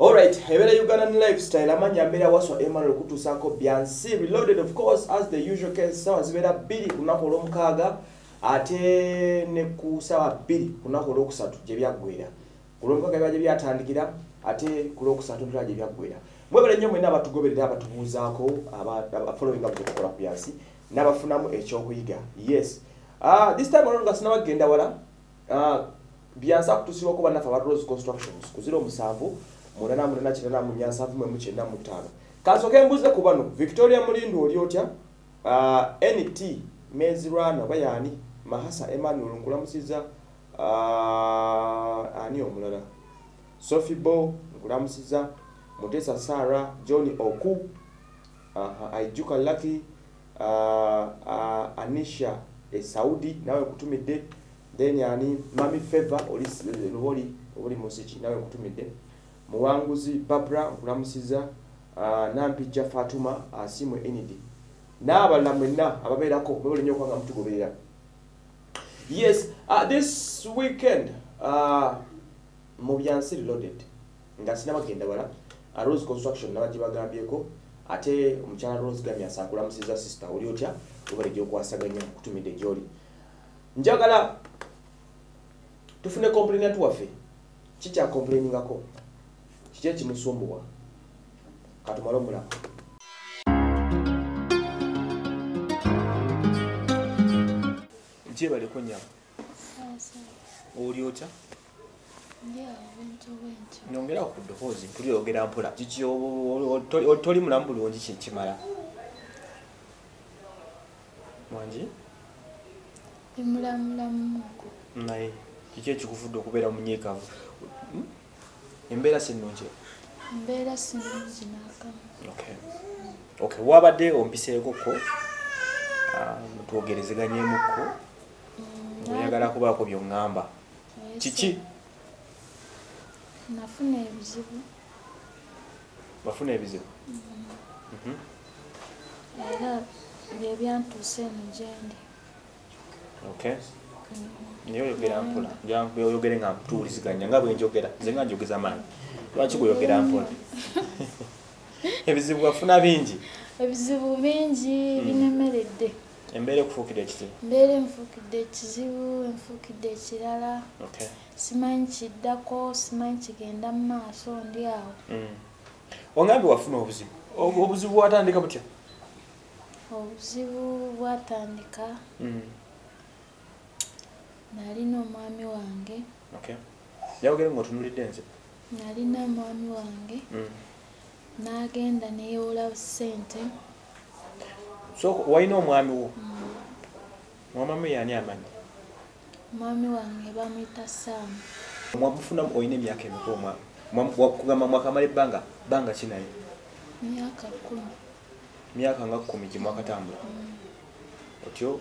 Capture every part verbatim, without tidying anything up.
Alright, hebera Ugandan lifestyle amanya mbere waswa Emmanuel kutusako Byansi reloaded of course as the usual case sawa zibera biri kunako olomukaaga ate ne ku sawa biri kunako olwokusatu gye byagwera. Kulomukaaga byaje byatandikira ate ku lwokusatu ntula gye byagwera. Mwebale nnyo mwena abatugoberera abatubuuzaako aba following up tukola Byansi n'abafunamu ekyokuyiga. Yes. Ah, this time around gasina bagenda wala. Ah, Byansi akutusibwa ko banafa ba Rose Constructions ku zero musanvu Murana murana chirana munyansa vumwe muchenda mutano. Kasoke mbuze ku bano Victoria Mulindu oli otya? Uh, N T Mezirana bayani Mahasa Emmanuel nkulamusiza uh, ani omulala. Sophie Bo nkulamusiza Mutesa Sarah Johnny Oku uh, Aijuka Lucky uh, uh, Anisha e Saudi nawe kutumidde then yani Mami Favor oli oli oli musiki nawe kutumidde Muwanguzi Babra nkulamusiza uh, Nampija Fatuma asimwe uh, Enidi n'abalala mwenna ababeerako mwebale nnyo kwanga mutugoberera. Yes, uh, this weekend uh, mu Byansi reloaded nga sina bagenda wala uh, Rose Construction nabagibagambyeko ate omukyala Rose Gamya sakulamusiza sister oli otya obale gyo kwasaganya kutumidde gyoli. Njagala tufune complainant waffe kicha complainingako kije kimusumbuwa katumalo mulako. Nje bali kunya sasa oli otya yeah wento wento nongera okudohozi tuli ogera mpola kiki toli mulambu bulungi kimala mwanji imulamu naye kiki ekikufudde okubeera munyekavu embeera sinungi mbeera sinungi n'akamu. Okay. Okay, wabadde ompiseeko ko uh, twogerezeganyemukko oyagala kubaako by'oŋŋamba kiki nafuna ebizibu bafuna ebizibu era bye byantuuse eno gyendi. Okay. Niyo yogera mpola njagala oyogere nga mtuuliziganya nga bwe njogera nze nga njogeza maanyi lwaki kuyogera mpola ebizibu wafuna bingi ebizibu bingi binemeredde embeera ekufuukidde ekizibu mbeera enfuukidde ekizibu enfuukidde ekirala okay simanyi kiddako simanyi kigenda mu maaso ndi awo. Ongambye wafuna obuzibu obuzibu bwatandika butya? Obuzibu bwatandika nalina omwami wange. Okay. Yawogere ng'otunulidde nze? Nalina omwami wange n'agenda neyewola ssente. So walina omwami wo? Mwami yani amanyi? Omwami wange bamuyita Saamu. Mwamufuna olina emyaka emeka omwami? Kugamba mwakamala ebbanga bbanga ki naye? Myaka kkumi. Myaka nga kkumi gye mwakatambula? Otyo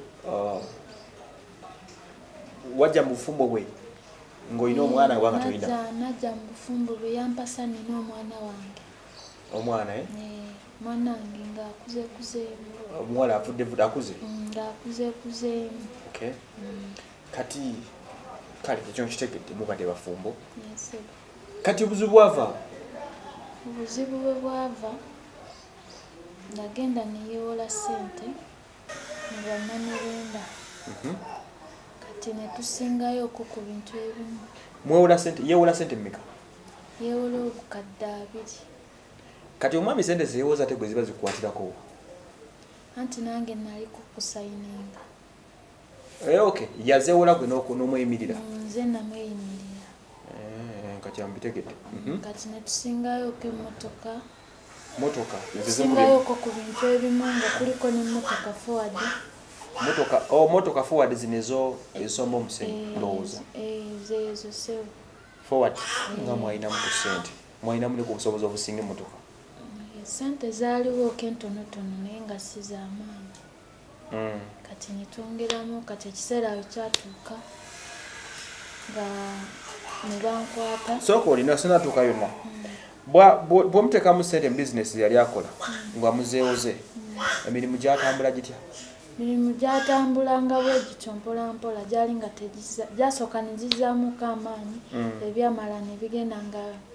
wajja mu bufumbo bwe ng'olina omwana wanga tolina? Najja mu bufumbo bwe yampasa nina omwana wange. Omwana eh? Mwana wange ng'akuzeekuzeemu. Omuwala afudde vudde akuze? Ng'akuzeekuzeemu. Okay. Kati kale ekyo nkitegedde mubadde bafumbo? Yes. Kati obuzibu bwava? Obuzibu bwe bwava nagenda neyewola ssente ne bannamulenda. Kati ne tusingayoko ku bintu ebimu. Mwewola ssente yeewola ssente mmeka? Yeewola obukadde abiri. Kati omwami ssente zeyewoza ate gwe ziba zikukwatirako? Anti nange nali kukusayininga. Eh, okay. Yazeewola gwe n'omweyimirira? Nze namweyimirira. Eh, kati ambitegedde. Kati ne tusingayoko emmotoka. Motoka? Tusingayoko ku bintu ebimu nga kuliko n'emmotoka forward. Motoka, oh motoka forward zinezo ezisomba omusenyi ndowooza. Eh, zezo sewo. Forward nga mwalina mu ssente. Mwalina mu ku busobozi obusinga emmotoka. Sente zaaliwo kentonotono naye nga si z'amaanyi. Kati ne twongeramu kati ekiseera we kyatuuka nga ne bankwata. Sooka olina sinatuuka yonna. Bw'omuteekamu ssente mu bizinesi yali akola nga muzeewoze emirimu gyatambula gitya? Mirimu gyatambulanga bwegityo mpola mpola gyali nga gyasooka ne gizaamuuko amaanyi ebyamala ne bigenda nga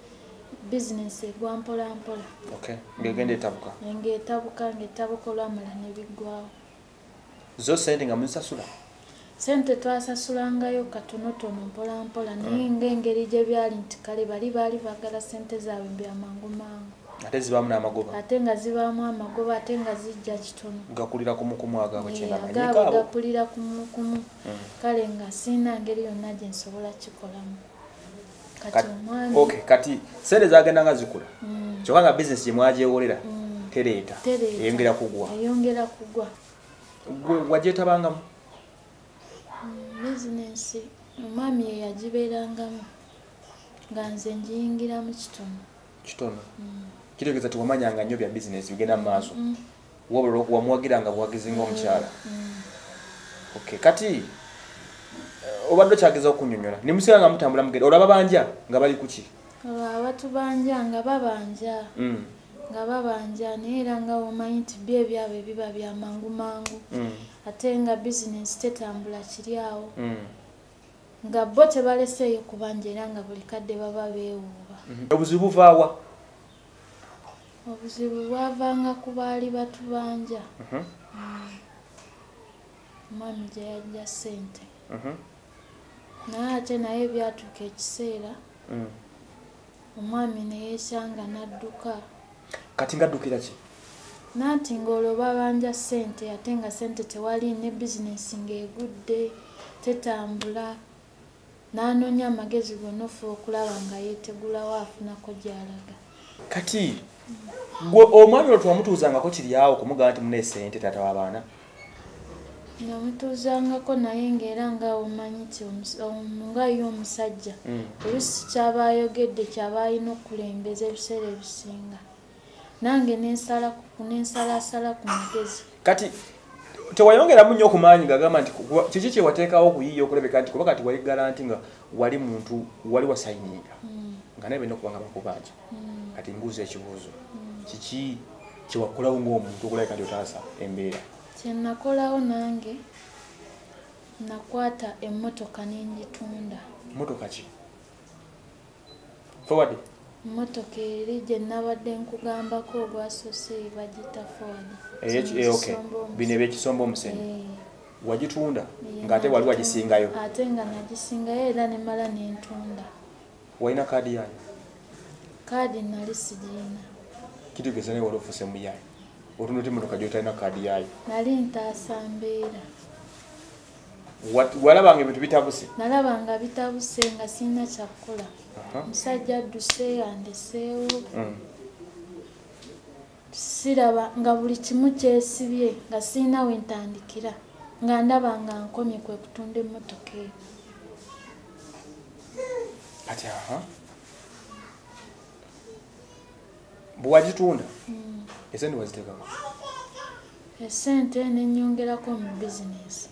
business egwa mpola mpola. Okay. Ngegende etabuka. Ng'etabuka ng'etabuka olwamala ne biggwawo. Zo sente nga muzisasula? Sente twasasulangayo katonotono mpola mpola naye ng'engeri gye byali nti kale bali baali baagala sente zaabwe bya mangu mangu. Ate zibaamu n'amagoba? Ate nga zibaamu amagoba ate nga zijja kitono. Gakulira kumukumu agaabwe kyenda manyika abo? Agaabwe gakulira kumukumu. Kale nga siina ngeri yonna gye nsobola kikolamu. Kati omwami... Okay, kati sente zagenda nga zikula. Kyokka nga bizinesi gye mwagyewolera tereeta eyongera kugwa. Eyongera kugwa. Gwe wagyetabangamu? Bizinesi omwami ye yagibeerangamu nga nze ngiyingiramu kitono. Kitono? Kitegeeza tewamanyanga nnyo bya bizinesi bigenda mu maaso. Wabula wamuwagiranga buwagizi ng'omukyala. Okay, kati obadde okyageza okunnyonnyola ne musinga nga mutambula mugenda olaba banja nga bali kuki? Abatubanja nga babanja. Nga babanja naye era nga omanyi nti byo ebyabwe biba bya mangu mangu. Ate nga bizinesi tetambula kiri awo. Nga bo tebaleseeyo kubanja era nga buli kadde baba beewuuba. Obuzibu buvaawa? Obuzibu bwavanga ku baali batubanja. Omwami gye yajja ssente. Naye ate naye byatuuka ekiseera omwami ne yeesanga n'adduka. Kati ng'addukira ki? Nanti ng'olwo babanja ssente ate nga ssente tewali ne bizinesi ng'egudde tetambula. N'anoonya amagezi gonna ofuba okulaba nga yeetegulawo afunako gy'alaga. Kati gwe omwami olwo twamutuuzangako kiri awo kumugamba nti mune ssente taata w'abaana? Namutuuzangako naye ng'era nga omanyi nti nga ye omusajja oluusi kyaba ayogedde kyaba alina okulembeza ebiseera ebisinga. Nange n'ensalasala ku magezi. Kati tewayongeramu nnyo ku maanyi ng'agamba nti kiki kye wateekawo okuyiiya okulabeka nti kuba kati wali garanti nga wali muntu wali wasayininga nga naye balina okuba nga bakubanja. Kati mbuuza ekibuuzo kiki kye wakolawo ng'omuntu okulabeka nti otaasa embeera? Kye nakolawo nange nakwata emmotoka n'engitunda. Mmotoka ki? Forward? Mmotoka eri gye nabadde nkugambako ogwasoose bagita Forward. Okay. Bino eby'ekisombo omusenyu. Wagitunda ng'ate wali wagisingayo? Ate nga nagisingayo era ne mala n'entunda. Walina kaadi yaayo? Kaadi nali sigirina. Kitegeeza naye wali ofuuse muyaayo? Otunda oti emmotoka gy'otalina kaadi yaayo? Nali ntaasa mbeera. Walabanga ebintu bitabuse? Nalabanga bitabuse nga sirina kyakukola. Omusajja adduse yandeseewo. Siraba nga buli kimu kyesibye nga sirina we ntandikira nga ndaba nga nkomye kwe kutunda emmotoka eyo. Kati aha bwe wagitunda esente waziteekako? Esente nennyongerako mu bizinesi.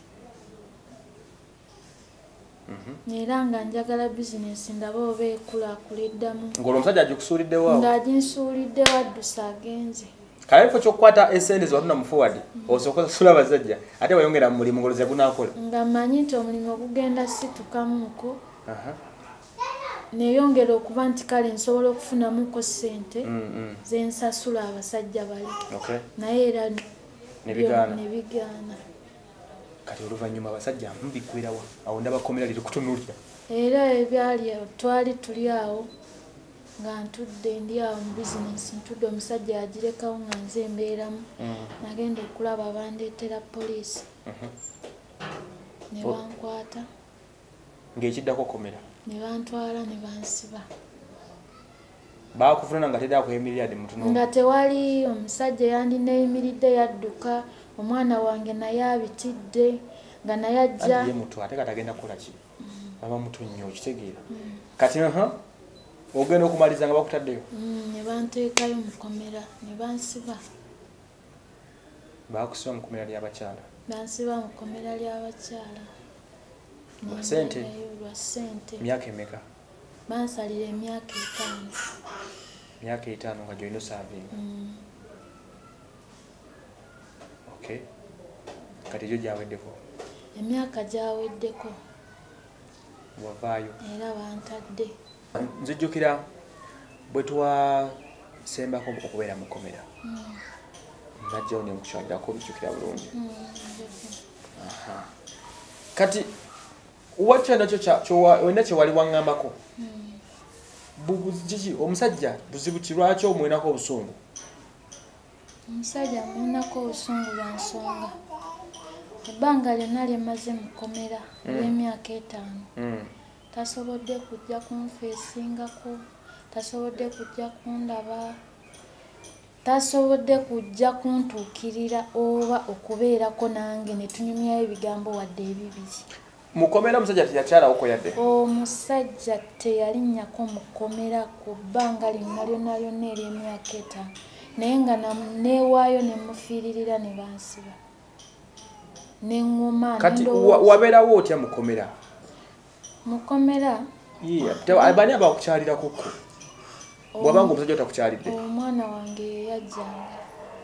Era nga njagala bizinesi ndaba oba ekulaakuliddamu. Ng'olwo omusajja agikusuuliddewo awo? Ng'aginsuuliddewo addusa agenze. Kale ekifo ky'okukwata esente ze watunda mu Forward osooka osasula abasajja ate wayongera mu mulimu ng'olwo ze gunaakola? Nga mmanyi nti omulimu ogugenda situkamuuko. Neeyongera okuba nti kale nsobola okufunamuko ssente ze nsasula abasajja bali. Naye era ne bigaana. Kati oluvannyuma abasajja mbiggwerawa awo ndabakomera liri kutunuulira? Era ebyali twali tuli awo nga ntudde ndi awo mu bizinesi ntudde omusajja yagirekawo nga nze embeeramu. Nagenda okulaba bandeetera poliisi ne bankwata. Ng'ekiddako komera? Ne bantwala ne bansiba. Baakuvunana nga tedda kweyimirira dde mutunuulira? Nga tewali omusajja yandineyimiridde yadduka. Omwana wange naye abitidde nga naye ajja. Ye muto ate kati agenda kukola ki? Aba muto nnyo okitegeera. Kati aha ogenda okumaliza nga bakutaddeyo? Ne banteekayo mu kkomera ne bansiba. Baakusiba mu kkomera ly'abakyala? Bansiba mu kkomera ly'abakyala. Lwa ssente? Lwa ssente. Myaka emeka? Bansalira emyaka etaano. Myaka etaano nga gy'olina osaavinga? Okay. Kati egyo gyaweddeko? Emyaka gyaweddeko. Wavaayo? Era bantadde. Nzijjukira bwe twa sembako okubeera mu kkomera najjawo ne mukukyalirako bijjukira bulungi. Aha. Kati watya nakyo olina kye wali waŋŋambako kiki omusajja buzibu ki lwaki omwinako obusungu? Omusajja mwinako obusungu lwa nsonga ebbanga lyonna lye maze mu kkomera ly'emyaka etaano tasobodde kujja kunfeesingako, tasobodde kujja kundaba, tasobodde kujja kuntuukirira oba okubeerako nange ne tunyumyayo ebigambo wadde ebibiri. Mu kkomera omusajja teyakyalawoko yadde? Omusajja teyalinnyako mu kkomera ku bbanga lyonna lyonna lyonna ery'emyaka etaano naye nga neewaayo ne mufiiririra ne bansiba ne ŋŋuma. Kati wabeerawo otya mu kkomera? Mu kkomera bani abakukyalirako ko bw'abanga omusajja otakukyalidde? Omwana wange ye yajjanga.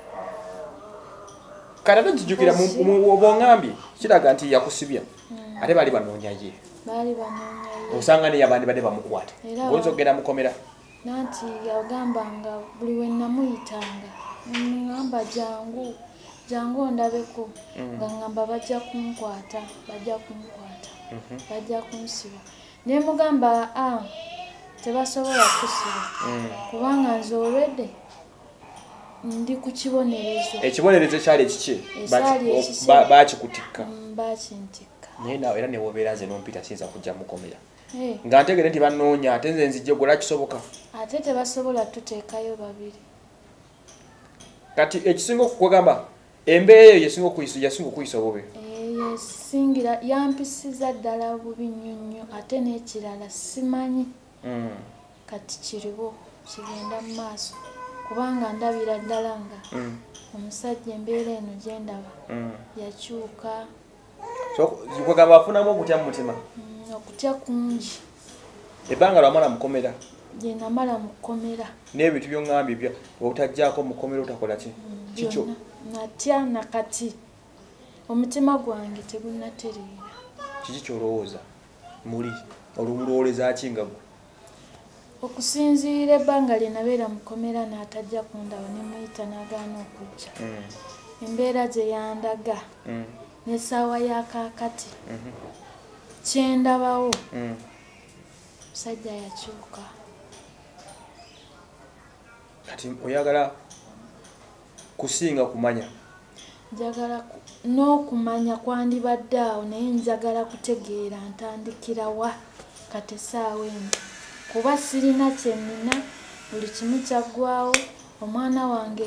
Kati ate nkijjukira bw'oŋŋambye kiraga nti yakusibya ate baali banoonya ye. Baali banoonya ye. Osanga ne yabandi badde bamukwata. Oyinza okugenda mu kkomera? Nanti yagambanga buli we namuyitanga ngamba jangu jangu ondabeko nga ngamba bajja kunkwata bajja kunkwata bajja kunsiba ne mugamba ah tebasobola kusiba kubanga nze olwedde ndi ku kibonerezo. Ekibonerezo kyali ekiki? Baakikutikka? Baakintikka. Naye naawe era ne wobeera nze n'ompita siyinza kujja mu kkomera nga ntegere nti bannoonya ate nze nzijje gwe kisoboka? Ate tebasobola tuteekayo babiri. Kati ekisinga okukugamba embeera eyo yasinga okuyisa obubi? Yesingira yampisiza ddala bubi nnyo nnyo ate n'ekirala simanyi kati kiriwo kigenda mu maaso kubanga ndabira ddala nga omusajja embeera eno gye ndaba yakyuka. Kugamba afunamu okutya mu mutima? Okutya kungi. Ebbanga lwamala mu kkomera? Gye namala mu kkomera. N'ebintu by'oŋŋambye bya obutajjaako mu kkomera otakola ki? Kikyo? Natya nakati omutima gwange tegunnatereera. Kiki ky'olowooza muli olumulowooleza ki nga gwe? Okusinziira ebbanga lye nabeera mu kkomera n'atajja kundaba ne muyita n'agaana okujja. Embeera gye yandaga n'essaawa ya kaakati kye ndabawo musajja yakyuka. Kati oyagala kusinga kumanya? Njagala n'okumanya kwandibadde awo naye njagala kutegeera ntandikira wa kati essaawa eno kuba sirina kye nnina buli kimu kyaggwawo. Omwana wange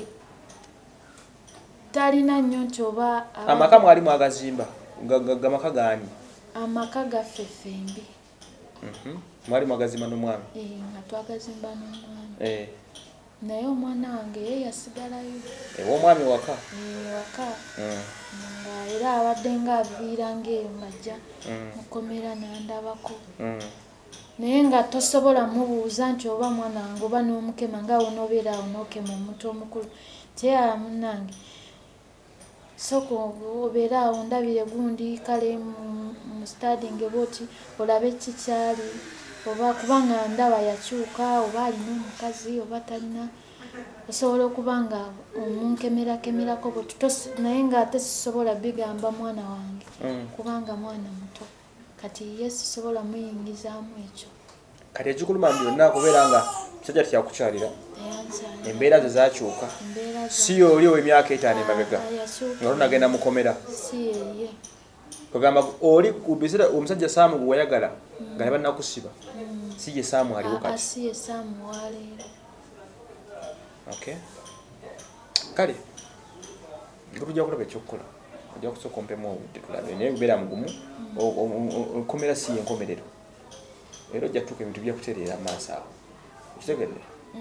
talina nnyo nti oba amaka mwali mwagazimba gamaka gaani? Amaka gaffe ffembi. Mwali mwagazimba n'omwami? Nga twagazimba n'omwami naye omwana wange ye yasigalayo ew'omwami waka? Waka nga era abadde ng'aviira ng'eyo ng'ajja mu kkomera n'andabako naye nga tosobola mubuuza nti oba mwana wange oba n'omukema ngaawo n'obeera awo n'okema omuntu omukulu teyala munnange soko obeera awo ndabire gundi kale mu stadinge bwoti olabe kikyali oba kubanga ndaba yakyuka oba alina omukazi oba talina osobola okuba nga omunkemeerakemerako bwoti naye ng'ate sisobola bigamba mwana wange kubanga mwana muto kati ye sisobola muyingizaamu ekyo. Kati ekikuluma byonna kubeera nga musajja tyakukyalira embeera ze zakyuka si oli ow'emyaka etaano emabega nga lunagenda mu kkomera? Si yeye. Kugamba oli ku biseera omusajja Saamu gwe wayagala nga ne bannakusiba si ye Saamu aliwo kati? Si ye Saamu waleero. Okay. Kale tujja kulaba ekyokukola ojja kusooka ompemu obudde tulabe naye gubeera mugumu okkomera si yenkomerero era ojja kutuuka ebintu byakutereera amaaso awo okitegedde?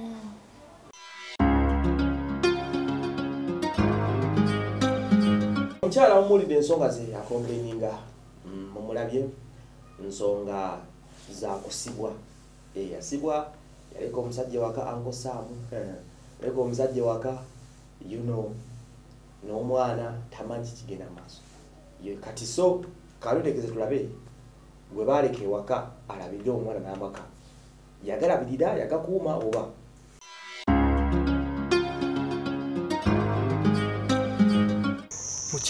Omukyala mumuwulidde ensonga ze akomplaininga mumulabye nsonga za kusibwa. Yasibwa yaleka omusajja waka Uncle Saamu yaleka omusajja waka you know n'omwana tamanyi kigenda maaso kati so kalutegeze tulabe gwe baaleka ewaka alabirire omwana n'amaka yagalabirira yagakuuma oba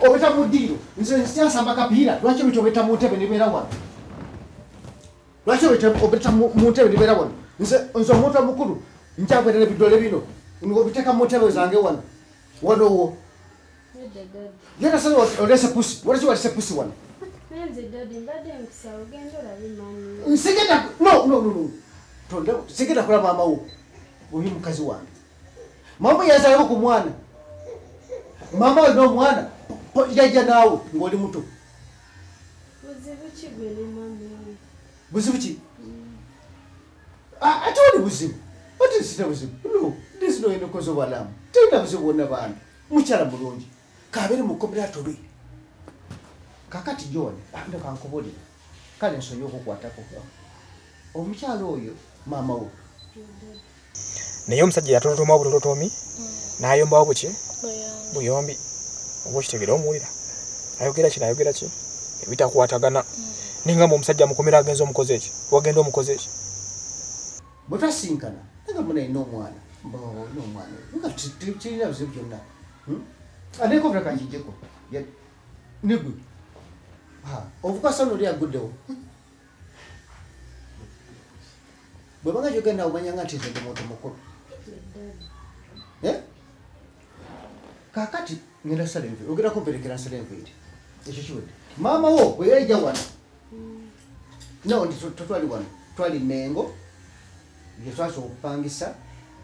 obeta mu ddiiro nze nsiasamba kapiira lwaki olwekyo obeta mu ntebe nebeera wano lwaki obeta mu ntebe nebeera wano nze omuntu omukulu nkyagwetera ebidole bino ngobiteeka mu ntebe zange wano wanowo genda sasa olese pusi walaki walese pusi wano nsigenda no no no tonde sigenda kulaba amawo oyi mukazi wange mama yazalako ku mwana mama oli n'omwana jajja naawe ng'oli muto buzibu ki ate oli buzibu ate sina buzibu no this no eno kozo balamu tena buzibu bonna bantu mukyala mulungi kabeere mukomera tobe kakati John anda kankobole kale nsonyi okukwatako omukyala oyo maama wo naye omusajja yatolotoma obutototomi n'ayombawo buki buyombi oba okitegera omuwulira ayogera ki nayogera ki ebitakwatagana ningamba omusajja mukomera agenza omukozi eki wagenda omukozi eki bwe twasinkana nanga muna ina omwana n'omwana nga kirina buzibu byonna anekobera kanjijeko negwe ovukasa noli aguddewo bwe banga gyogenda omanyanga nti nze ndi muntu mukulu kakati ngenda sala enviiri ogenda kumperekera nsala enviiri ekyo kiwedde maama wo bwe yalijja wano no ndi totwali wano twali Mengo gye twasobola okupangisa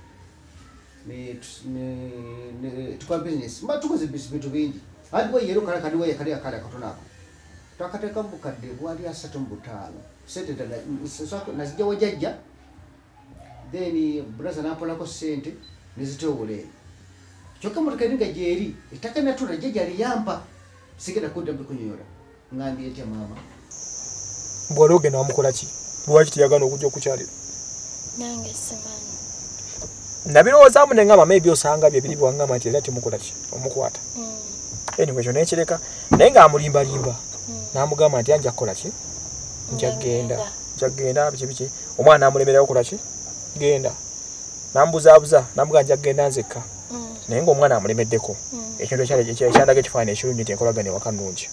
tukola bizinesi mba tukoze bintu bingi ati bwe yero kala kadi we kali akala katono ako twakateeka mu bukadde bwali asatu mu butaano sente ddala nazijja wajjajja then brother nampolako sente nezitowole kyokka motoka eringa gyeri ettaka natula jjajja aliyampa sigenda kudda bikunyora ngambye etya maama bw'oli ogenda wamukola ki lwaki teyagana okujja okukyalira nange simanyi nabirowoozaamu ne ngamba maybe osanga bye biri bwangamba nti era temukola ki omukwata anyway ekyo nekireka naye ng'amulimbalimba n'amugamba nti anja kukola ki nja genda nja genda biki biki omwana n'amulemerera okukola ki genda n'amubuzaabuza n'amugamba nja genda nzekka naye ng'omwana amulemeddeko ekintu ekyandaga ekifaananyi ekirungi nti enkolagana ewaka nnungi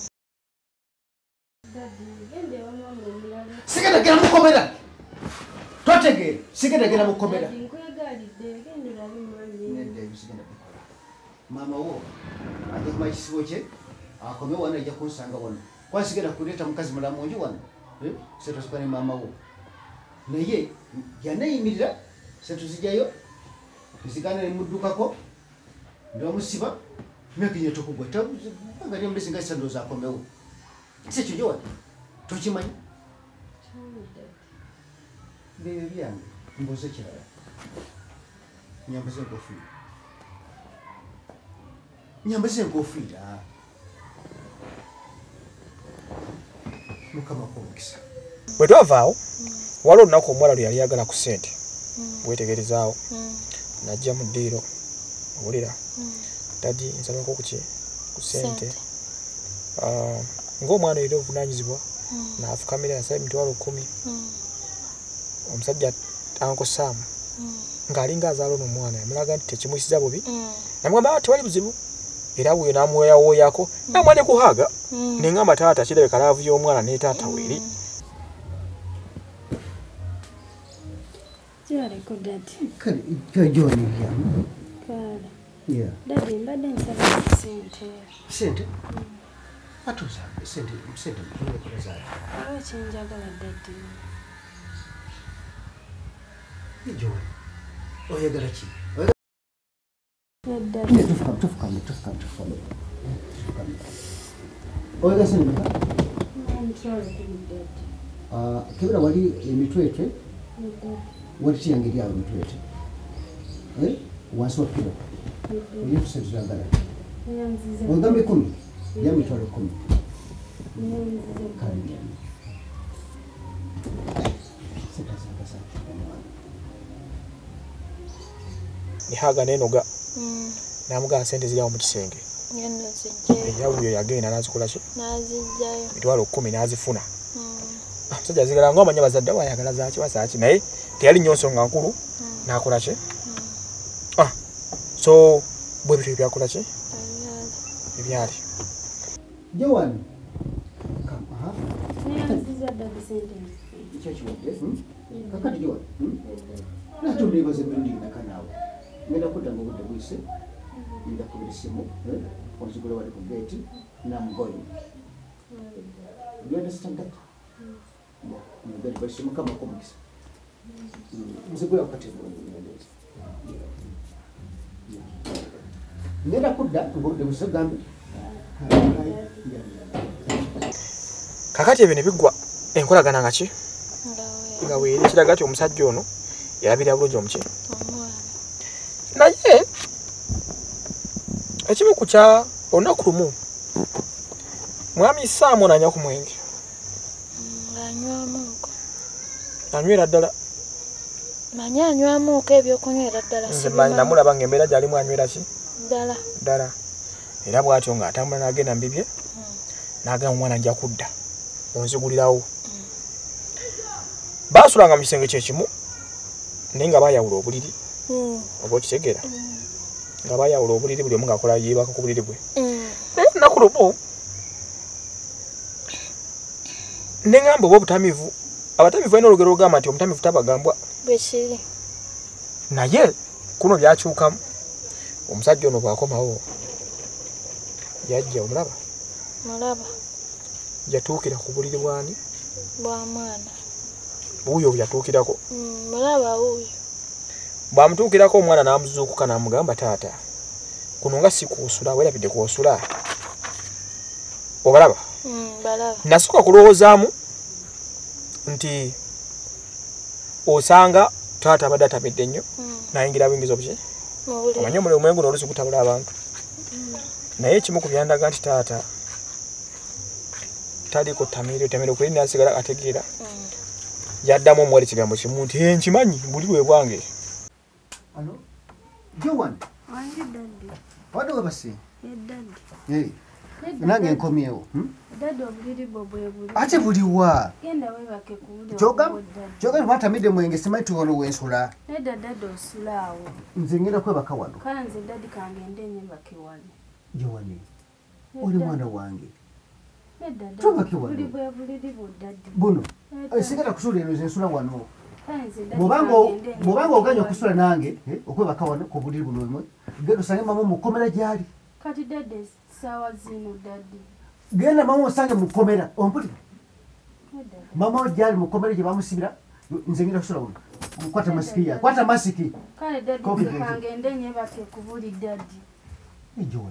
sigenda genda mukomera twategeera sigenda genda mukomera maama wo ajja kumanya ekisibo kye akome wano ajja kunsanga wano kwasigenda kuleeta mukazi mulamungi wano setosukane maama wo naye yanayimirira setuzijjayo nzigana nemuddukako ndibamusiba mekinye tokugwa tabanga lyomulesi nga kisandooza akomewo sekyo gyowali tokimanyi bebyo byange mbuuze kirala nyambaze enkofiira nyambaze enkofiira mukama kwomukisa bwe twavaawo waliwo olunaku omuwala lwe yali yagala ku ssente bwetegerezaawo najja mu ddiiro owulira dadi nsabako kuki ku ssente ng'omwana era obuvunaanyizibwa n'afukamira yasaba emitwalo kkumi omusajja Uncle Sam ng'alinga azaala ono omwana yamulaga nti tekimuyisiza bubi namugamba tewali buzibu era wuyo n'amuwoyawooyako namwane kuhaaga neŋŋamba taata kirebe kalaavu y'omwana ne taata weeri Kyaleko dadi. kale kyojoni byamu Kale. yeah Dadi mbadde nsaba sente. sente atuza sente sente mukolezayo Awo kyenjagala dadi. joni oyagala ki Dadi. tufukame tufukame tufukame tufukame oyagala sente Ntwale kuli dadi. kebera wali emitwetwe Dadi. wali kiyange lyawe emitwetwe wansi wa kilo oye tusente zagala Nyanziza. ogamba ekumi ya mitwalo kumi Nyanziza. kale sente zagasa omwana nihaaga n'enoga n'amugamba sente ziryawo mu kisenge ngenda zijjayo era wuyo yagenda n'azikola ki n'azijjayo mitwalo kkumi n'azifuna omusajja azigala ng'omanya bazadde bayagala zaki basaaki naye teyali nnyo nsonga nkulu n'akola ki so bwe bityo ebyakola ki ebyali ebyali Jowani. Come, aha. Neyanziza daddy sentence. Icho chiwode. Hmm? Kakati Jowani. Hmm? Nacho ndibaze mirundi nakanawe. Ngenda kuda ngokude bwise. Nda kubira simu, eh? Onzigula wali ku gate na mgoyo. You understand that? Yeah. Ngenda bwise mu kama komisa. Nzigula wakati ngenda. Ngenda kuda ngokude bwise gambi. Kakati ebyo ne biggwa enkolagana nga ki nga weeri kiraga ti omusajja ono yalabira bulungi omuki naye ekimu ku kya olunaku lumu mwami Saamu nanywa ku mwenge ng'anywamuuko anywera ddala manyi anywamuuko ebyokunywera ddala nze namulaba ng'embeera gy'alimu anywera ki ddala ddala era bw'atyo ng'atambula n'agenda mu bibye n'agamba omwana nja kudda onzigulirawo baasulanga mu kisenge kyekimu naye nga baayawula obuliri oba okitegeera nga baayawula obuliri buli omu ng'akola yeebaka ku buliri bwe naye lunaku lumu ne ngamba oba obutamivu abatamivu balina olugero olugamba nti omutamivu tabagambwa bwekiri naye kuno byakyukamu omusajja ono bw'akomawo yajja omulaba mulaba yatuukira ku buliri bwani bwa mwana buuyo yatuukirako mulaba wuuyo bw'amutuukirako omwana n'amuzuukuka n'amugamba taata kuno nga si kuusula weerabidde kuosula obalaba nasooka kulowoozaamu nti osanga taata abadde atamidde nnyo nayingira buyingiza obuki omanye omuli omwengu n'olusi gutabula abantu naye ekimu ku byandaga nti taata taliko tamiiro tamiiro kuli nasigala ategeera yaddamu omuwala ekigambo kimu nti nkimanyi buli lwe bwange Ano? Jowani. Wange daddy. Wade wabase? Ye daddy. Hey. Nange nkomyewo. Hmm? Daddy obuliri bobwe buli. Ate buliwa. Genda webake kuwulira. Choga? Choga batamide mwenge simanyi wano wensula. Nedda daddy osulaawo. Nze ngenda kwebaka wano. Kale nze daddy kangende nyebake wano. Jowani. Oli mwana wange. Nedda daddy. Tubake wano. Buli bwe buliri bo daddy. Buno. Sigala kusula eno zensula wano. Mubango mubango oganya okusula nange okwebaka wano ku buliri buno omwe genda osange mama mukomera gyali kati daddy sawa zino daddy genda mama osange mukomera ompuli mama gyali mukomera gye bamusibira nze ngenda kusula wano kwata masiki ya kwata masiki kale daddy kangende nyebake ku buli daddy ejoni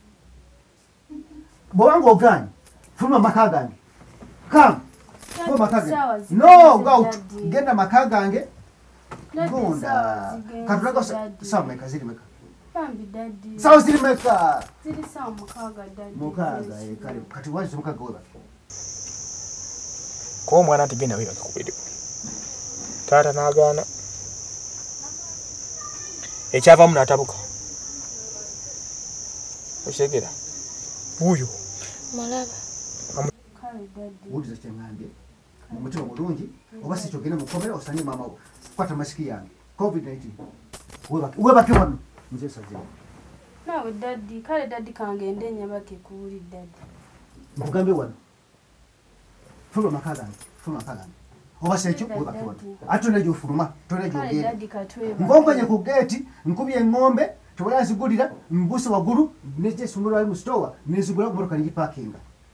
mubango oganya fuma makagange kam Go makaga. No, go out. Genda makagange. Gunda. Katulaga sawa meka zili meka. Pambi daddy. Sawa zili meka. Zili sawa makaga daddy. Mukaga e kali. Kati wazi mukaga weba. Ko mwana tigenda wewe bakubidi. Tata nagana. Ekyava mu natabuka. Oshegera. Uyo. Mulaba. Kale daddy. Uliza kyangambye. Mutima mulungi oba si kyogenda mukomera osanye mama wo kwata masiki yange covid nineteen webake webake wano nze sajja nawe daddy kale daddy kangende nyabake kuli daddy mugambe wano fulo makagange fulo makagange oba si ekyo webake wano atone jo fuluma tone jo kale daddy katwe ngombenye ku gate nkubye ngombe tobala zigulira mbuse wagulu neje sungula ali mu store nezigula ku motoka ni parking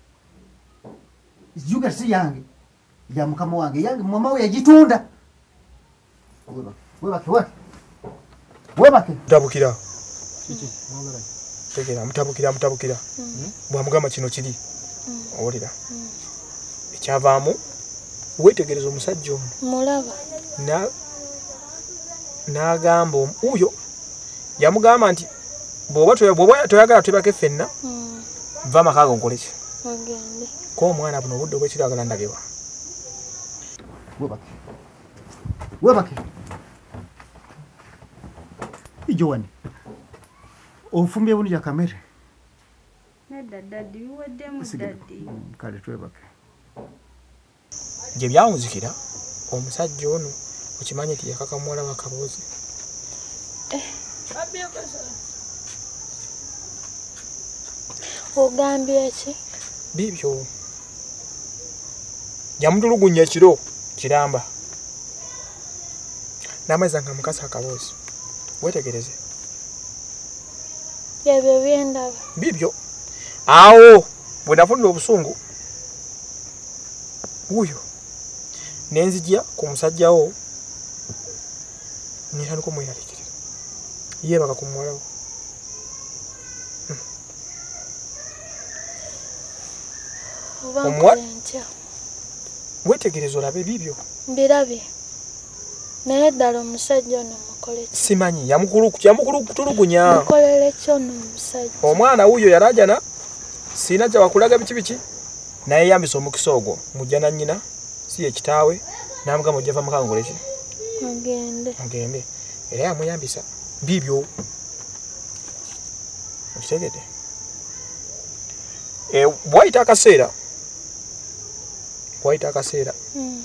yuga si yange ya mukama wange yange mama we yagitunda weba weba kiwaki weba ke tabukira kiki mwagala tegera mutabukira mutabukira bwa mugama kino kiri owulira ekyavaamu wetegereza omusajja ono mulaba na n'agamba uyo yamugamba nti bw'oba toyagala twebake ffenna va makaaga nkoleki ogende ko omwana buno obudde obwekiragala ndagibwa webake webake ijowani ofumbye bunu ya kamere nedda daddy uwedde mu daddy kale twebake gye byawunzikira omusajja ono okimanye nti yakaka muwala wa kaboozi ogambye ki bibyo yamutulugunya ekiro kiramba n'amazzi nga mukasa akaboozi wetegereze ebyo byendaba bibyo awo bwe nafunira obusungu wuyo nenzijja ku musajjawo nitandika omweralikirira yeebaka ku muwalawo oba ntya wetegereza olabe bibyo mbirabye naye ddala omusajja ono mukole ki simanyi yamukutulugunya mukolere ki ono omusajja omwana wuyo yalajana siina gya wakulaga biki biki naye yambisa omukisa ogwo mujja na nnyina si ye kitaawe namugamba ojja va maka ngole ki agende agende era yamuyambisa bibyo okitegedde e, bwayita akaseera bwayita akaseera mm.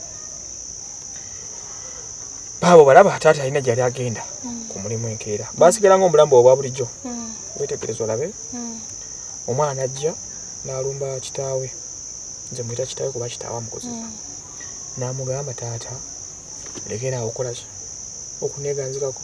baabo balaba taata alina gyali agenda mm. ku mulimu enkeera basigala ng'omulambo obwa bulijjo mm. wetegereza olabe mm. omwana najja n'alumba kitaawe nze mwita kitaawe kuba kitaawe amukozesa mm. n'amugamba taata lekera awo okola ki okuneeganzikako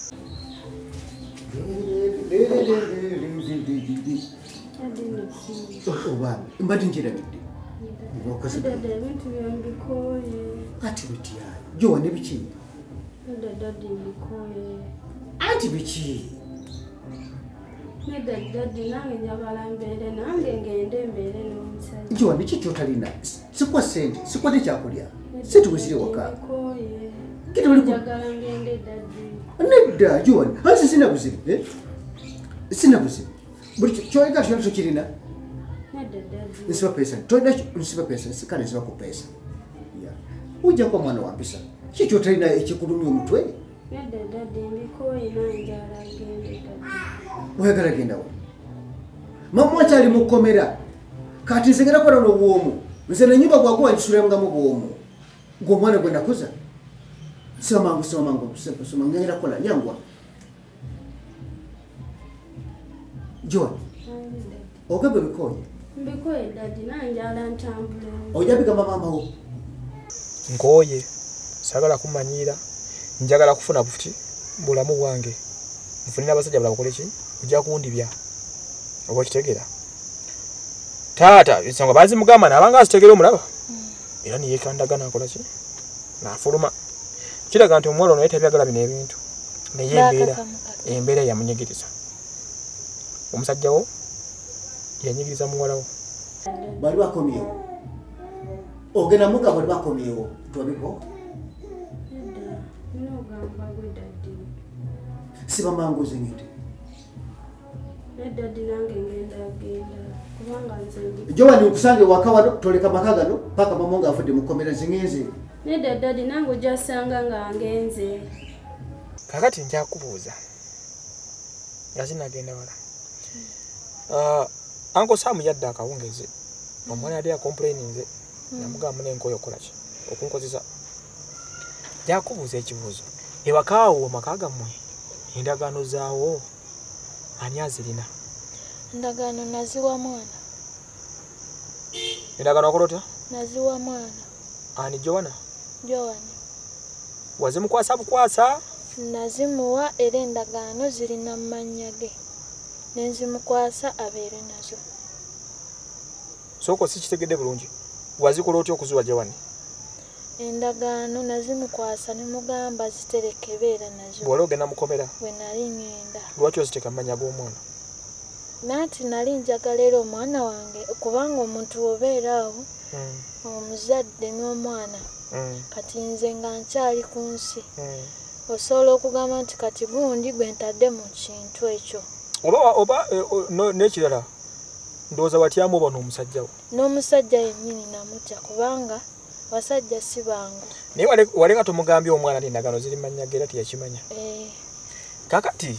obwami mbadde nkirabidde Dada ebintu byambikoye. ati bitya jowa ne biki Dada dadi mbikoye. ati biki Ne dadi dadi nange njagala mbeere nange ngende mbeere n'omusajja. jowa biki kyotalina sikwa sente sikwa ne kyakulya sente wezire waka Mbikoye. kiti oli ku Njagala ngende dadi. nedda jowa hansi sina buzibu eh sina buzibu buli kyoyega kyona kirina Dada dadi. nsiba pesa toyina nsiba pesa sikale nsiba ku pesa ya ujja kwa mwana wa pesa kikyo talina ekikulumya omutwe Dada dadi mbikoye nange njagala ngende dadi. oyagala gendawo mama akyali mu kkomera kati nzegera kola n'obwomu nze nenyumba gwago wangisulamugamu bwomu gw'omwana gwe nakuza siba mangu siba mangu sima ngenda kola nyangwa John ogebe bikoye Mbikoye dadi nange njagala ntambule. ojja bigamba mama wo nkooye sagala kumanyiira njagala kufuna buti bulamu bwange nfunira abasajja bala bakole ki ojja kundibya oba kitegera taata ensonga bazimugamba nabanga azitegera omulaba era niyekandagana akola ki nafuluma kiraga nti omuwala ono yetabyagala bino ebintu naye embeera embeera yamunyigiriza omusajjawo yanyigiriza muwalawo bali bakomyewo ogenda muga bali bakomyewo twabiko Dada nogamba gwe dadi. siba mangu zingite Ne dadi nange ngenda genda kubanga nze ndi. Jowa nkusange waka wano toleka maka gano paka mama nga afudde mu kkomera zingenze Ne dadi nange ojja sanga nga ngenze. kakati njakubuuza nga sinagenda wala uh, Uncle Sam yadda akawungeze omwana yali akomplaininze namugamba nenkoyo okola ki okunkozesa njakubuuza ekibuuzo ewakaawo amaka gammwe endagaano zaawo ani azirina endagaano naziwa mwana endagaano akolota naziwa mwana ani Joana Joani wazimukwasa bukwasa nazimuwa era endagaano zirina mu mannya ge nenzimukwasa abeere nazo soko si kitegedde bulungi wazikola otya okuziwa Joani endagaano nazimukwasa ne mugamba zitereke beera nazo bw'ola ogenda mukomera bwe nali ngenda lwaki oziteeka mu mannya g'omwana naati nali njagala era omwana wange kubanga omuntu obeera awo mm. omuzadde n'omwana mm. kati nze nga nkyali ku nsi mm. osobola okugamba nti kati gundi gwe ntadde mu kintu ekyo oba oba e, no, n'ekirala ndowooza watyamu oba n'omusajjawo n'omusajja yennyini namutya kubanga basajja si bangu naye walenga tomugambye omwana nti endagaano ziri mannya ge era teyakimanya eh. kakati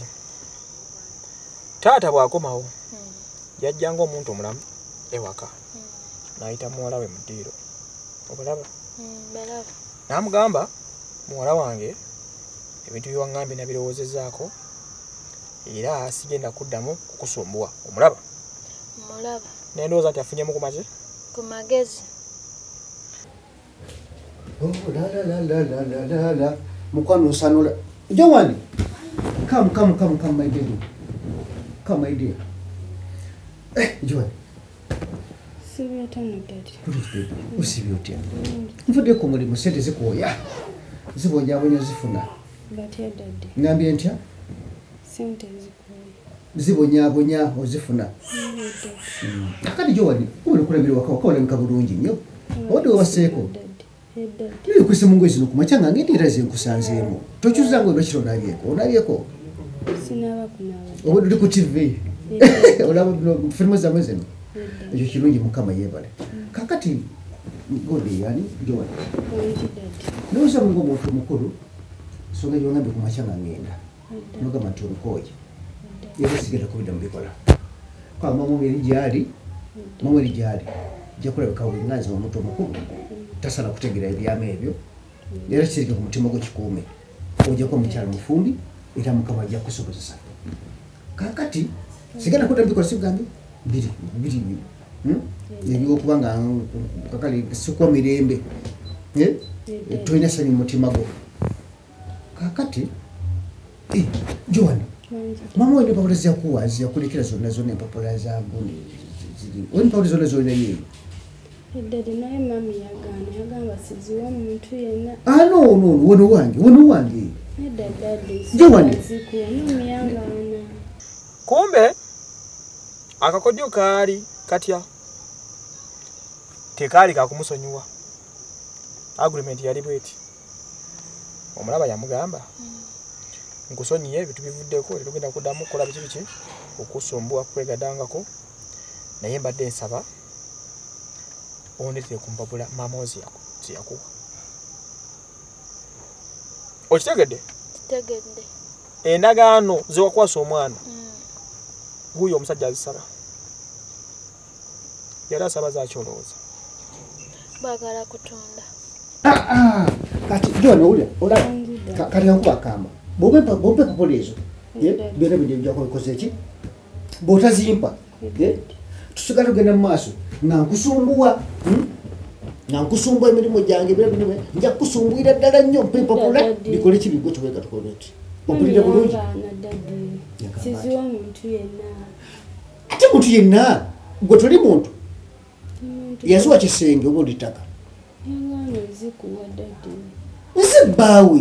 taata bw'akomawo hmm. yajjanga omuntu omulamu ewaka hmm. n'ayita muwala we mu ddiiro obalaba hmm. balaba n'amugamba muwala wange ebintu byewaŋŋambye nabirowoozezaako era sigenda kuddamu kukusumbuwa omulaba mulaba Nendooza nti afunyemu ku make? Ku magezi. Oh, la la la la la la la la. Mukwano sanula. Jowani. Come, come, come, come, my baby. Come, my dear. Eh, Jowani. Sibiyotano daddy. Kuri baby. Usibiyotya. Mvude ko muri musente zikoya. Zibonye abonye zifuna. Batya daddy. Ngambye ntya? Sente zikoya. Zibonye abonya ozifuna. Akadi Jowani, uri kurabira wakawa kawala mkabulungi nnyo. Odi waseeko. Nili kwese mungu ezino kumachanga ngedira ze nkusanzeemo. Tokyuzango ndokiro nabyeko. Onabyeko? Sinaba kunaba. Obo ndi ku T V. Olaba filmu za mwezeno. Ekyo kirungi mukama yebale. Kakati gode yani Jowani. Noza mungu omuntu mukulu. Songa yongambe kumachanga ngenda. Noga mantoro koje. Yebo sigenda kubida mbikola. Kwa mamu yeri jali. Mamu yeri jali. Jakula bikawo nganze wa muto mukulu. Tasala kutegeera ebyama ebyo era kirike ku mutima gwo kikuume ojja kwa mukyala mufundi era mukama ajja kusobozesa kakati sigana kutambika sigambi biri biri hm yebiwo kubanga kakali sikwa mirembe eh toina sanyu mutima gwo kakati eh Jowani mama wende pawulizia kuwazi yakulikira zonna zonna empapula za gundi ziri wende pawulizia zonna zonna yeyi Daddy naye mami yagana yagamba siziwa omuntu yenna. Ah no no wono wange wono wange. Nedda daddy. Jowani. Zikuwa mami yagana. Kumbe akakodyo kaali katya tekaali kakumusonyiwa. Agreement yali bweti. Omulaba yamugamba. Nkusonyiye ebitu bivuddeko tugenda kuddamu kola biki biki okusombuwa kwegadangako naye mbadde nsaba onete kumpapula mama ozi yako ziyakuwa. Okitegedde? Kitegedde. Endagaano ziwakwasa omwana. Mm. Huyo omusajja azisaba. Yali asaba zakyolowooza. Baagala kutunda. Ah ah kati Jowani ule olaba kati yankuba kamba bobe bobe kupolezo ye bere bide byako koze ki botazimpa ye tusigala genda mu maaso nankusumbuwa nankusumbwa emirimu gyange bere bide nja kusumbwira ddala nnyo mpepapula bikole ki bigo tuweka tukoleti opulira bulungi siziwa omuntu yenna ate muntu yenna gwe tuli muntu yazuwa kisenge oba olitaka yagana zikuwa daddy. Nzibawe.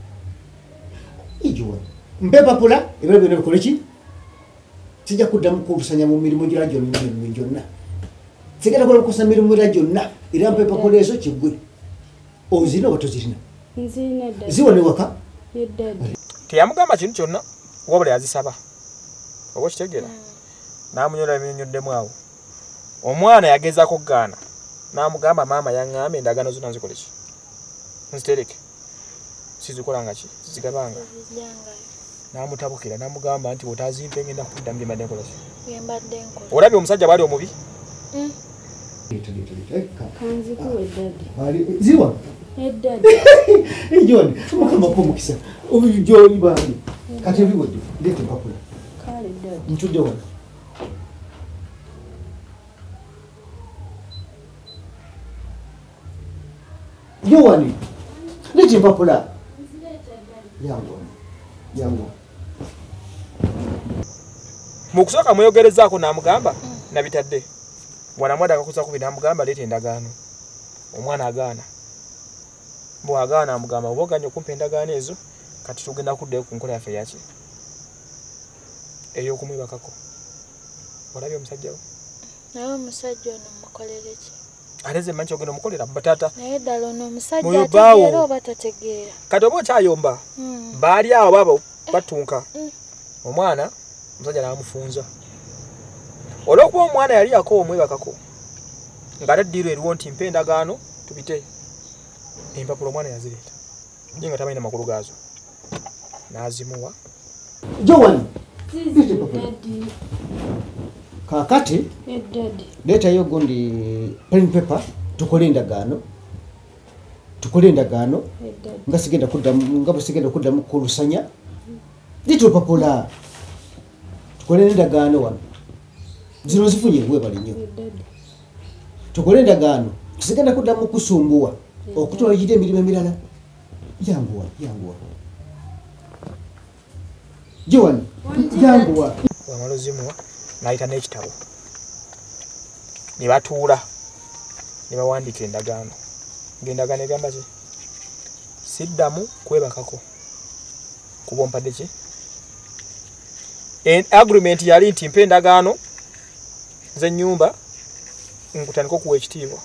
Ijwa. Mpepapula ebere bide bikole ki sijja kuddamu kulusanya mu mirimu gira gyonna gyonna sigala kola kusa mirimu gira gyonna era mpepapula ezo kigwe ozina batozirina Nzina daddy. ziwa ne waka Ye daddy. Teyamugamba kintu kyonna wabula yazisaba. Oba kitegeera? N'amunyola ebinyonyoddemu awo. Omwana yagezaako kugaana. N'amugamba maama yaŋŋamba endagaano zonna nzikole ki? Nzitereke. Sizikolanga ki? Sizigabanga. Zijangayo. N'amutabukira n'amugamba nti otazimpe ngenda kuddamu bye mbadde nkola ki? Bye mbadde nkola. Olabye omusajja bwali omubi? Mm. Kanzikuwe daddy. ali ziwa Ye daddy. Jowani mukama ko mukisa oyo Jowani bali kati ebiwodde ndete mpapula Kale daddy. nchujja wano Jowani ndete mpapula yangu yangu Mu kusooka mweyogerezaako n'amugamba nabitadde. Bwanamwada akakuza kubi n'amugamba leeta endagaano. Omwana agaana. Bw'agaana amugamba oba oganye okumpa endagaano ezo kati tugenda kuddayo ku nkola yaffe yaki ey'okumwebakako. Olabye omusajja we? Naye omusajja ono mukolere ki? Ate nze mmanyi kyogenda omukolera mu bataata. Naye ddala ono omusajja Moyo ategeera baawo. oba tategeera? Kati oba okyayomba Mm. baali awo babo batunka. Mm. Omwana omusajja n'amufunza. Olw'okuba omwana yali yako omwebakako ng'ate eddiiro eriwo nti mpa endagaano tubite. Empapula omwana yazireeta. Ye nga tamanyi makulu gaazo. N'azimuwa. Jowani Zizi daddy. kakati Ye daddy. leta yo gundi pen paper tukole endagaano tukole endagaano Ye daddy. nga sigenda kuddamu nga bwe sigenda kuddamu kulusanya litopapula tukole endagaano wano zino zifunye bwe bali nnyo tukole endagaano tusigenda kuddamu kusumbuwa okutwala gide emirimu emirala yanguwa yanguwa Joan yanguwa wamala ozimuwa n'ayita n'ekitabo ne batuula ne bawandiika endagaano ng'endagaano egamba ki siddamu kwebakako kuba ompadde ki agreement yali nti mpa endagaano z'ennyumba nkutandika okuwa ekitiibwa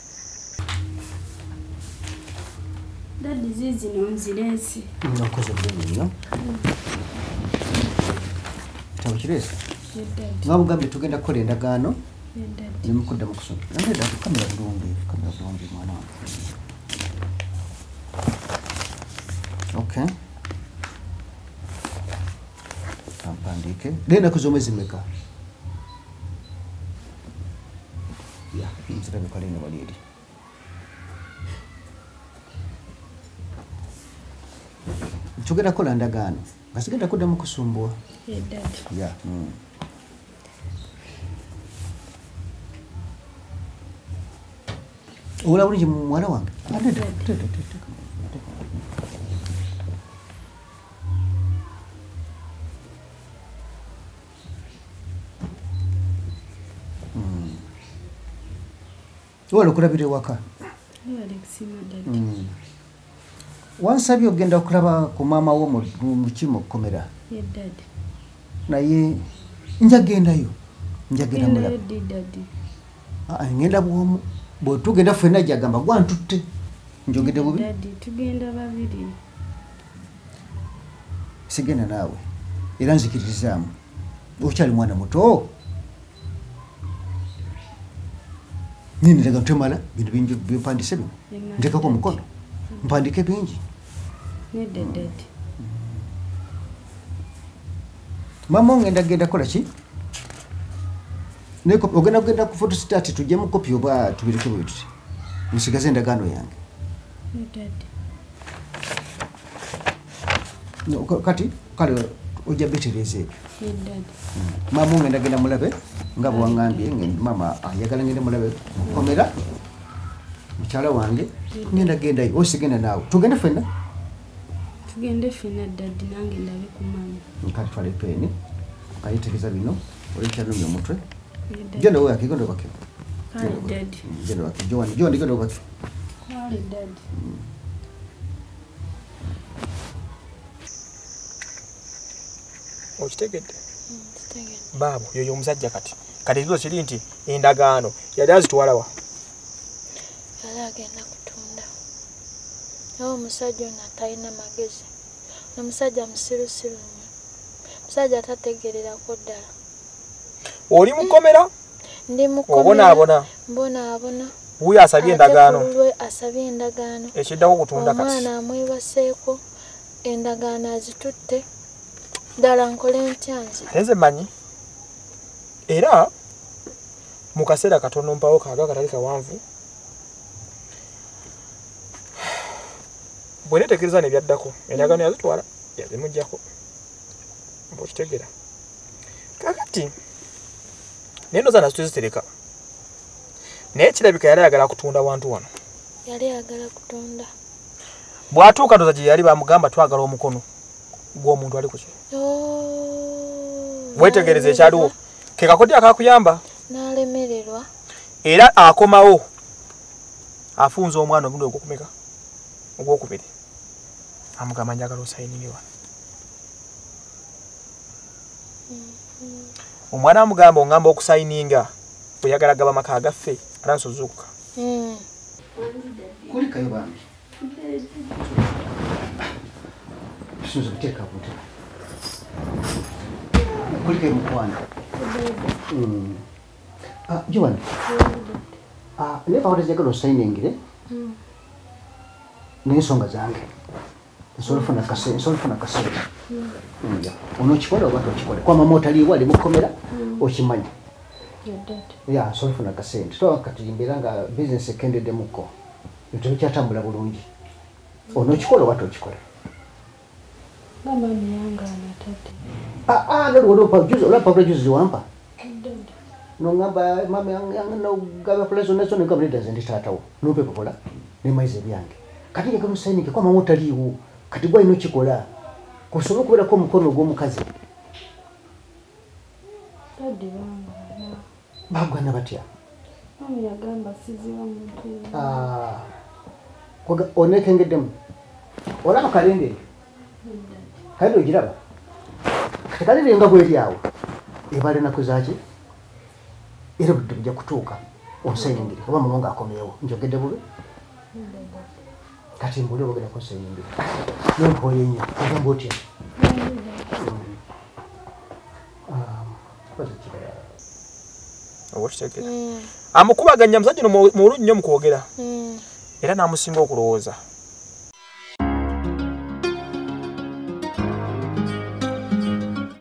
Daddy zizi nonziresi. Nakoze bwino. Tawo kiresa. Ngamu gambe tugenda kukola endagaano. Nimukudda mu kusoma. Nange dada kamera bulungi, kamera bulungi mwana wange. Okay. Tampandike. Dena kuzomezi meka. Ya, mzira bekalina walidi. Tugenda kola ndagaano nga sigenda kuddamu kusumbuwa ya ola bulungi mwana wange wala okulabira ewaka wansabye ogenda okulaba ku maama wo mu kimu okukomera naye njagendayo njagenda mulaba ngenda bwomu bwetugenda ffenna gyagamba gwantutte njogedde bubi tugenda babiri sigenda naawe era nzikirizaamu okyali mwana muto nini ndaga ntemala bintu bingi byempandise bino ntekako omukono mpandike bingi mama ngenda genda kola ki neko ogenda kugenda ku photostat tujje mu copy oba tubireke bwetu musigaze endagaano yange no kati kale ojja betereze mama ngenda genda mulabe nga bwangambye mama ayagala ngenda mulabe komera mukyala wange ngenda genda yo osigenda nawe tugende fenna tugende fenna daddy nange ndabe ku mama nkati twale peni kayitegeza bino olikyano mu mutwe genda wewe akigendo bake hi daddy genda bake Joan Joan genda bake hi daddy okitegedde baabu yoyo omusajja kati kati ekizo kiri nti endagaano yali azitwala wa yali agenda kutunda naye omusajja ono atalina magezi omusajja musirusiru nnyo omusajja atategererako ddala oli mukomera ndi mukomera obonaabona mbonaabona wuyo asabye endagaano lwe asabye endagaano ekiddako kutunda kati omwana amwebaseeko endagaano azitutte ddala nkole ntya nze nze manyi era mu kaseera katono mpawo kaaga katali kawanvu bwe netekereza nebyaddako endagaano yazitwala yazimuggyako mbaokitegera kakati naye noza nazo tuzitereka naye kirabika yali ayagala kutunda wantu wano yali ayagala kutunda bw'atuuka ndoza gye yali bamugamba twagala omukono gw'omuntu ali kuki wetegereza ekyaliwo ke kakodya akakuyamba n'alemererwa era akomawo afunza omwana omundi ogwokumeka ogwokubiri amugamba njagala osayininge wano omwana amugamba ongamba okusayininga oyagala gaba maka agaffe era nsozuukuka kulikayo bambi tusinza okuteeka ku ntebe kulikayo mukwano Joan naye pawota njagala osayiningire n'ensonga zange nsolufuna kasente onookikola oba tokikole kwa mama otaliiwo ali mukomera okimanyi ya nsolufuna kasente kati mbeera nga bizinesi ekendeddemuko ebintu bikyatambula bulungi onookikola oba tokikola mama yange anatadde ah ah nalwo olapawula juzi ziwampa nongamba mama no gaba plezo nazo ne kamne daze nditatawo no pepo kola ne maize byange kati ke musaini ke kwa mama utaliwo kati gwa ino chikola kusobola kubera ko mukono gwo mukazi tadi banga bagwana batya mami yagamba siziwa muntu ah koga oneke ngedem ora makalende kaido giraba kalende nga bweli yawo ebale nakuzaje era budde kutuuka onsayingire oba mulonga akomeyewo njogedde bubi kati mbule bogera ko sayingire nompoye nnyo ogamba otya amukubaaganya musajja no mulungi nnyo mu kwogera era n'amusinga okulowooza